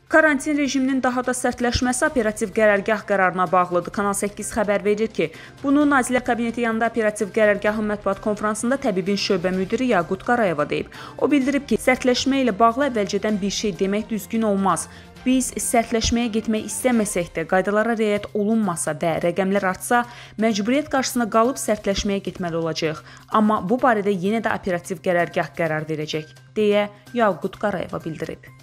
Karantin rejiminin daha da sərtləşməsi operativ qərargah qərarına bağlıdır. Kanal 8 xəbər verir ki, bunu Nazirlər Kabineti yanında operativ qərargahın mətbuat konfransında təbibin şöbə müdiri Yaqut Qarayeva deyib. O bildirib ki, sərtləşmə ilə bağlı əvvəlcədən bir şey demək düzgün olmaz. Biz sərtləşməyə getmək istəməsək də, qaydalara riayət olunmasa və rəqəmlər artsa, məcburiyyət qarşısına qalıb sərtləşməyə getməli olacağıq. Amma bu barədə yenə də operativ qərargah qərar verəcək, deyə Yaqut Qarayeva bildirib.